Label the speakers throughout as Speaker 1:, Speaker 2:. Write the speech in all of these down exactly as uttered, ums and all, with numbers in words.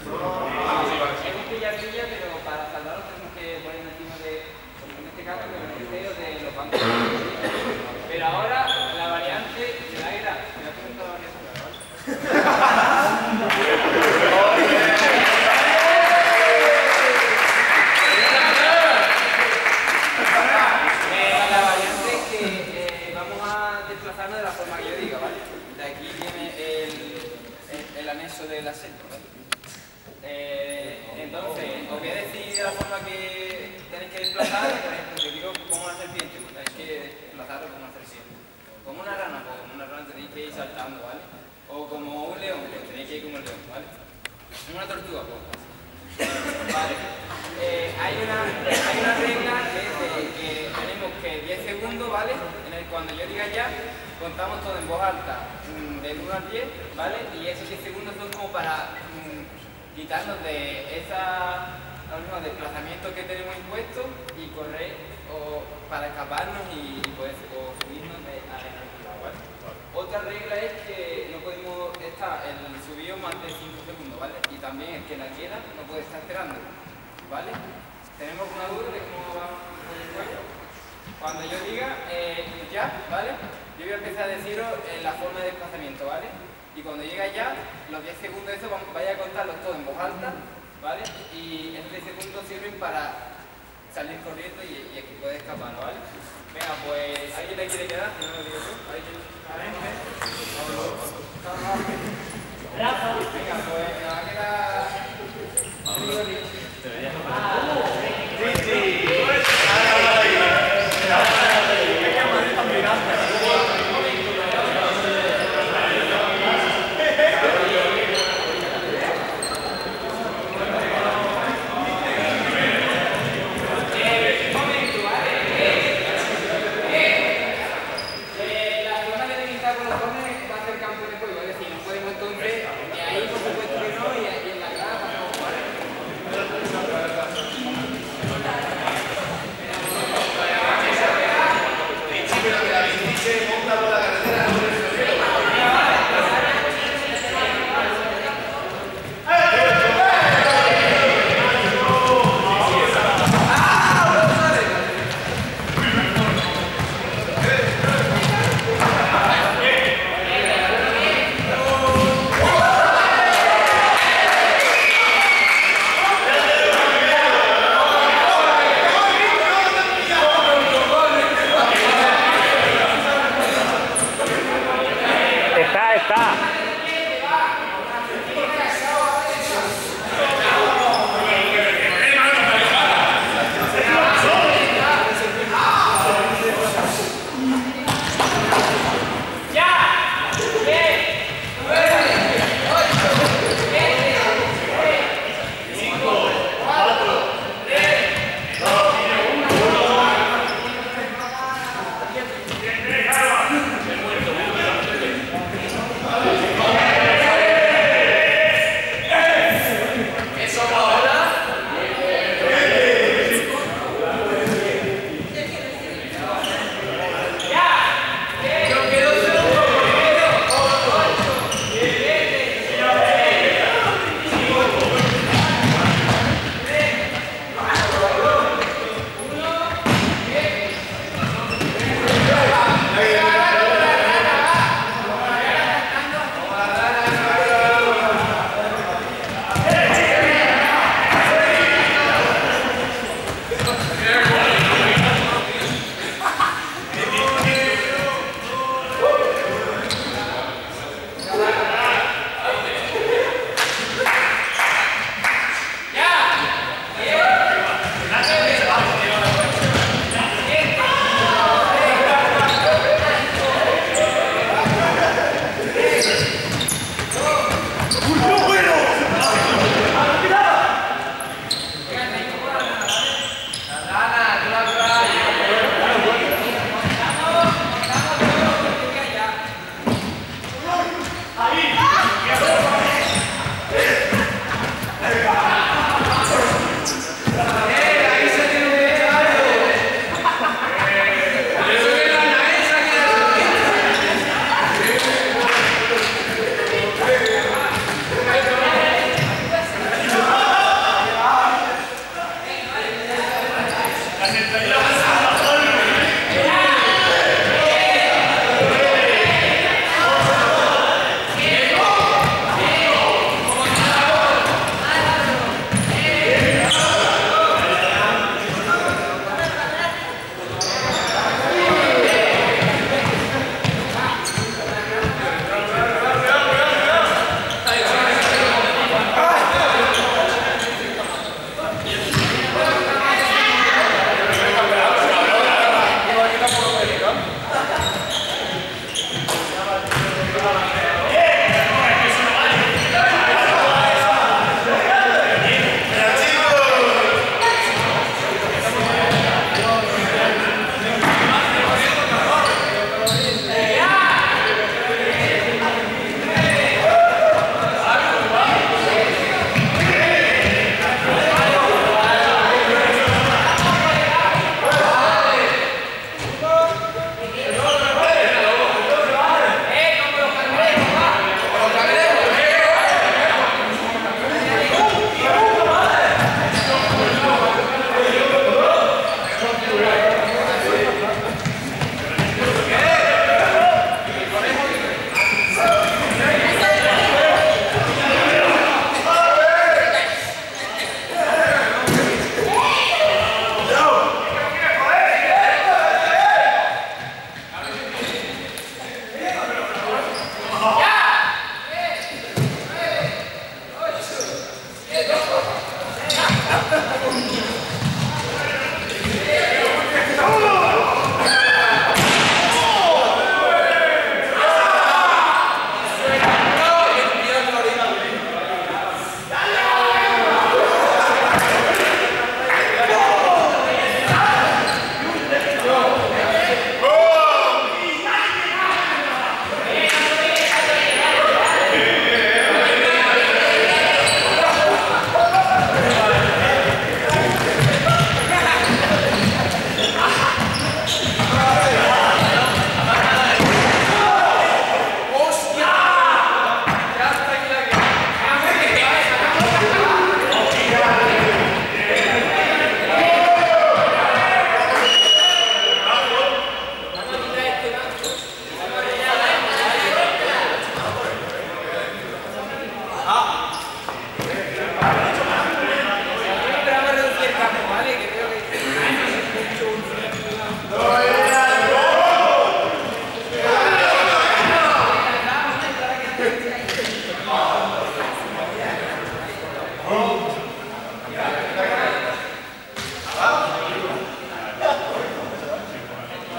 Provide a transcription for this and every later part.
Speaker 1: Es un pilla-pilla, pero para salvarlo tenemos que poner encima de, en este caso, del beneficio de los bancos. Pero ahora la variante de la era. Me ha preguntado la variante, ¿vale? La variante es que eh, vamos a desplazarnos de la forma que yo diga, ¿vale? De aquí viene el, el, el anexo del acento, ¿vale? Eh, entonces, os voy a decir de la forma que tenéis que desplazar. Por ejemplo, si digo como una serpiente, pues tenéis que desplazarlo como una serpiente. Como una rana, pues como una rana tenéis que ir saltando, ¿vale? O como un león, pues tenéis que ir como un león, ¿vale? Una tortuga, pues. Vale. Eh, hay, una, hay una regla que es de que tenemos que diez segundos, ¿vale? En el, cuando yo diga ya, contamos todo en voz alta, del uno al diez, ¿vale? Y esos diez segundos son como para quitarnos de esa mismo desplazamiento que tenemos impuesto y correr o para escaparnos y pues o subirnos de, a la lado, ¿vale? Otra regla es que no podemos estar el subido más de cinco segundos, ¿vale? Y también el que la quiera no puede estar esperando, ¿vale? ¿Tenemos una duda de cómo va el juego? Cuando yo diga eh, ya, ¿vale? Yo voy a empezar a deciros eh, la forma de desplazamiento, ¿vale? Y cuando llegue ya, los diez segundos de eso, vaya a contarlos todos en voz alta, ¿vale? Y esos diez segundos sirven para salir corriendo y, y el que puede escapar, ¿vale? Venga, pues, ¿alguien le quiere quedar? Si no lo digo yo. ¿Alguien? Venga, pues, me va a quedar... Sí, sí.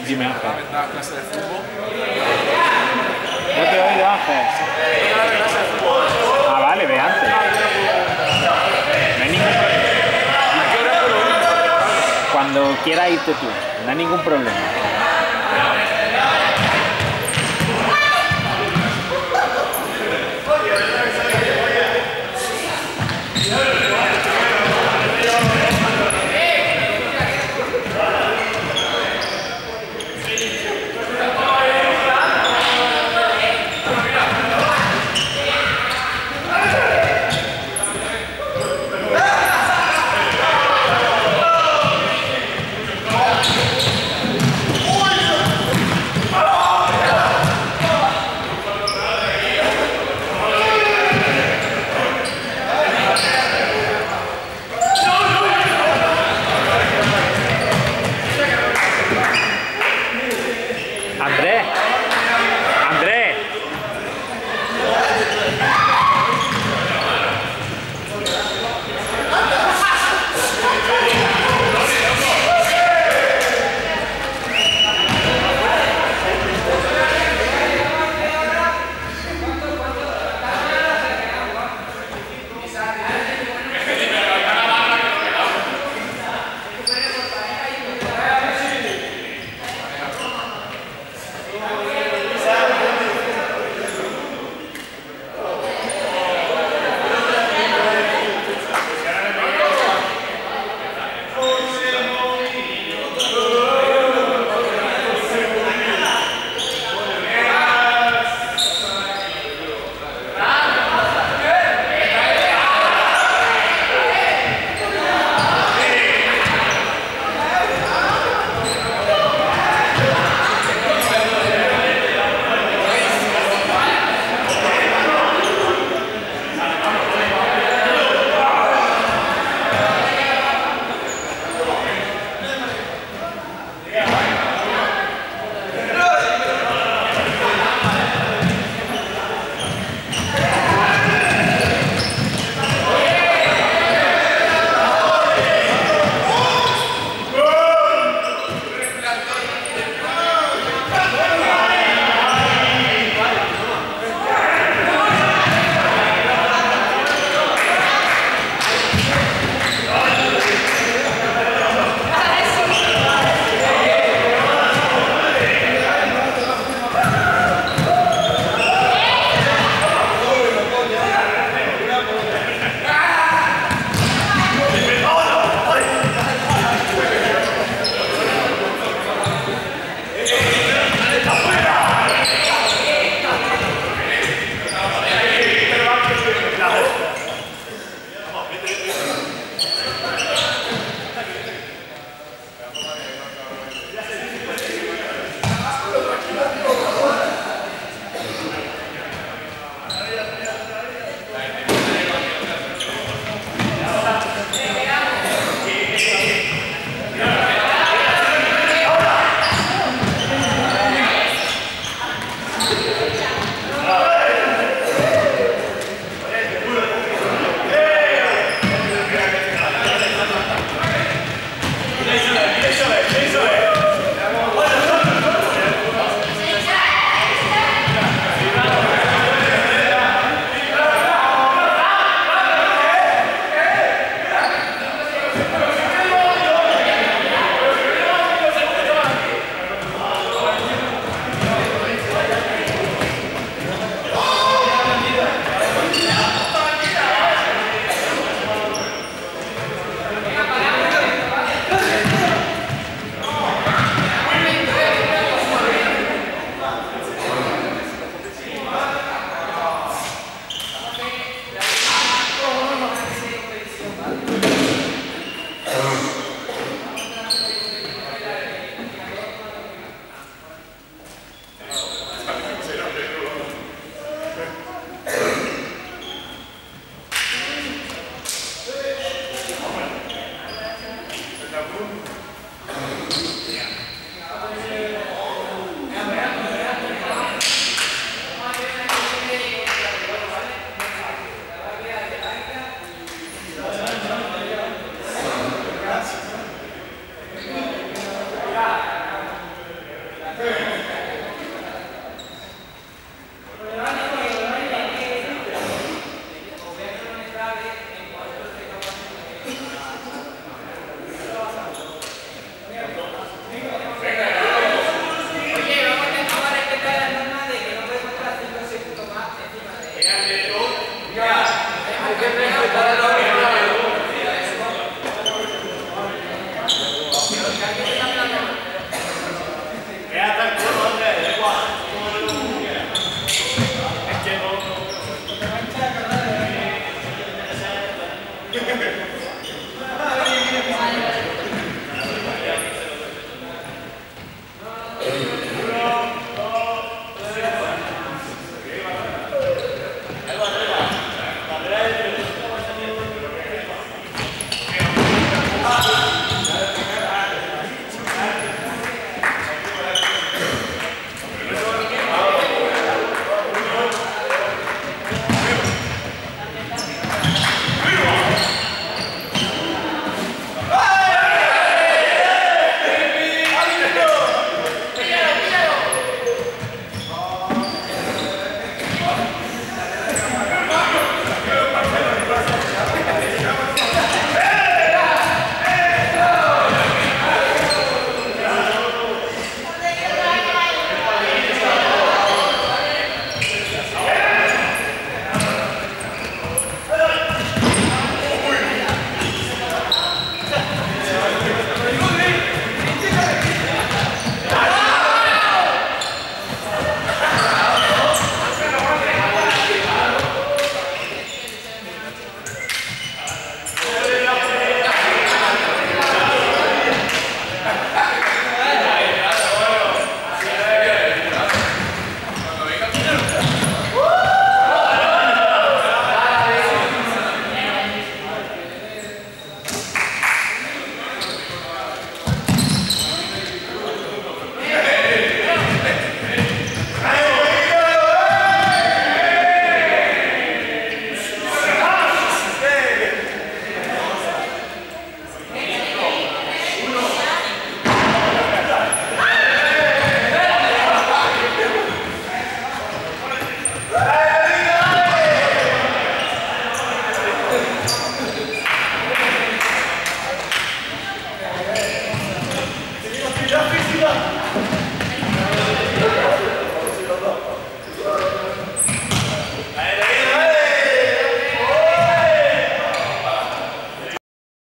Speaker 2: Dime, Ángel.
Speaker 3: ¿La clase de fútbol?
Speaker 2: No te he oído, Ángel. Ah, vale, de antes. No hay ningún problema. Cuando quieras irte tú, no hay ningún problema.